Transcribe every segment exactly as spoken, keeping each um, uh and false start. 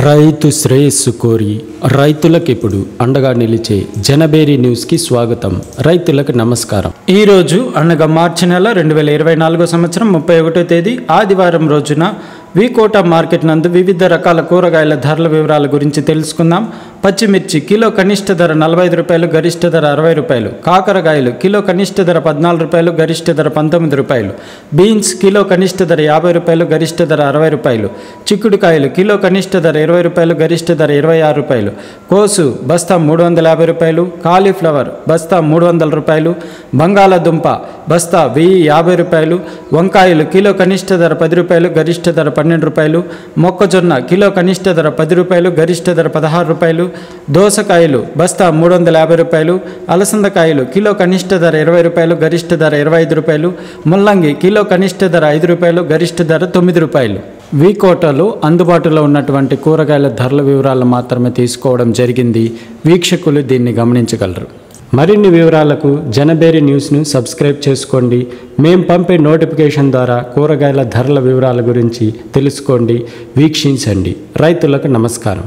రైతు శ్రేయస్సు కోరి రైతులకు ఇప్పుడు అండగా నిలిచే జనబేరి న్యూస్ కి స్వాగతం. రైతులకు నమస్కారం. ఈ రోజు అనగా మార్చి నెల రెండు వేల ఇరవై నాలుగో సంవత్సరం ముప్పై ఒకటో తేదీ ఆదివారం రోజున వికోట మార్కెట్ నందు వివిధ రకాల కూరగాయల ధరల వివరాల గురించి తెలుసుకుందాం. పచ్చిమిర్చి కిలో కనిష్ట ధర నలభై ఐదు రూపాయలు, గరిష్ట ధర అరవై రూపాయలు. కాకరకాయలు కిలో కనిష్ట ధర పద్నాలుగు రూపాయలు, గరిష్ట ధర పంతొమ్మిది రూపాయలు. బీన్స్ కిలో కనిష్ట ధర యాభై రూపాయలు, గరిష్ట ధర అరవై రూపాయలు. చిక్కుడుకాయలు కిలో కనిష్ట ధర ఇరవై రూపాయలు, గరిష్ట ధర ఇరవై ఆరు రూపాయలు. కోసు బస్తా మూడు వందల యాభై రూపాయలు. కాలీఫ్లవర్ బస్తా మూడు వందల రూపాయలు. బంగాళాదుంప బస్తా వెయ్యి యాభై రూపాయలు. వంకాయలు కిలో కనిష్ట ధర పది రూపాయలు, గరిష్ట ధర పన్నెండు రూపాయలు. మొక్కజొన్న కిలో కనిష్ట ధర పది రూపాయలు, గరిష్ట ధర పదహారు రూపాయలు. దోసకాయలు బస్తా మూడు వందల యాభై రూపాయలు. అలసందకాయలు కిలో కనిష్ట ధర ఇరవై రూపాయలు, గరిష్ట ధర ఇరవై ఐదు రూపాయలు. ముల్లంగి కిలో కనిష్ట ధర ఐదు రూపాయలు, గరిష్ట ధర తొమ్మిది రూపాయలు. వికోటలో అందుబాటులో ఉన్నటువంటి కూరగాయల ధరల వివరాలు మాత్రమే తీసుకోవడం జరిగింది. వీక్షకులు దీన్ని గమనించగలరు. మరిన్ని వివరాలకు జనబేరి న్యూస్ను సబ్స్క్రైబ్ చేసుకోండి. మేం పంపే నోటిఫికేషన్ ద్వారా కూరగాయల ధరల వివరాల గురించి తెలుసుకోండి, వీక్షించండి. రైతులకు నమస్కారం.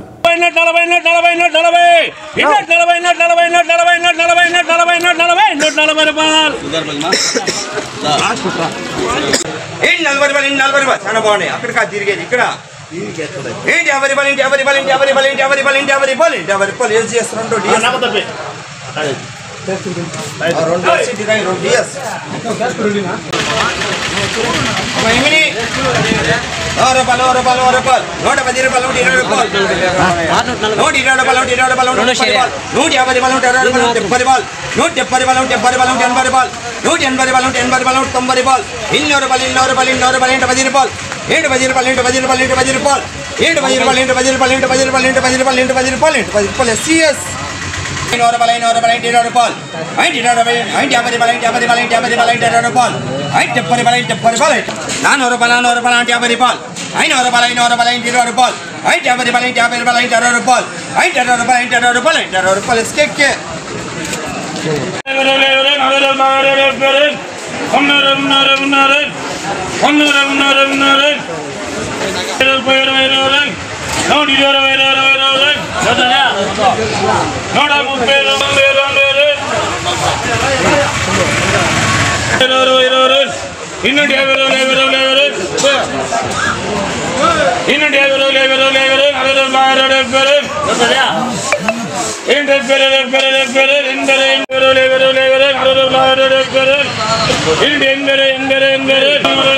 అక్కడ తిరిగేది ఇక్కడ ఏంటి ఎవరి బలి ఏంటి ఎవరి బలి ఏంటి ఎవరి బలి ఏంటి ఎవరి బలి ఏంటి ఎవరి బలి ఏంటి ఎవరి బలి ఏం చేస్తున్నాడు రూపాయలు రూపాయలు రూపాయలు నూట పది రూపాయలు నూట ఇరవై రూపాయలు నూట ఇరవై రూపాయలు నూట ఇరవై రూపాయలు నూట యాభై రూపాయలు నూట అరవై రూపాయలు డెబ్బై రూపాయలు నూట డెబ్బై రూపాయలు నూట డెబ్బై రూపాయలు నూట ఎనభై రూపాయలు నూట ఎనభై రూపాయలు నూట ఎనభై రూపాయలు నూట తొంభై రూపాయలు ఇన్నో రూపాయలు ఇన్నో రూపాయలు ఇన్నో రూపాయలు ఇంటి పది రూపాయలు ఏంటి పది రూపాయలు ఇంటి పది రూపాయలు ఇంటి పది రూపాయలు ఏంటి పది రూపాయలు ఇంటి పది రూపాయలు ఇంటి పది రూపాయలు ఇంటి పది రూపాయలు ఇంటి పది రూపాయలు ఇంటి పది రూపాయలు ఎస్సీఎస్ ఐనూరు రూపాయలు ఐనూరు రూపాయలు ఇంటి ఇరవై రూపాయలు ఐంటి ఇరవై రూపాయలు ఐంటి యాభై రూపాయలు ఇంటి యాభై రూపాయలు ఇంటి యాభై రూపాయలు ఇంటి ఇరవై రూపాయలు ఐంటి డెబ్బై రూపాయలు ఇంటి డెబ్బై రూపాయలు నానూరు రూపాయలు నానూరు రూపాయలు ఇంటి యాభై రూపాయలు ఐనూరు రూపాయలు ఐనూరు రూపాయలు ఇంటి ఇరవై రూపాయలు ఐంటి యాభై రూపాయలు ఇంటి యాభై రూపాయలు ఇంటి అరవై రూపాయలు ఐంటి అరవై రూపాయలు ఇంటి అరవై రూపాయలు ఇంటి అరవై రూపాయలు ఎస్కేకే నూట ఇరవై ఇరవై ఇరవై నూట ముప్పై ఇరవై ఇరవై ఇన్నూటి యాభై రోజులు యాభై రోజులు యాభై ఇన్నూటి యాభై రోజులు యాభై రోజులు యాభై అరవై రోజులు అరవై డెబ్బై ఏంటి డెబ్బై డెబ్బై డెబ్బై ఎనభై ఎనభై రోజులు యాభై రోజులు యాభై అరవై రోజులు అరవై డెబ్బై ఇంటి ఎనభై ఎనభై ఎనభై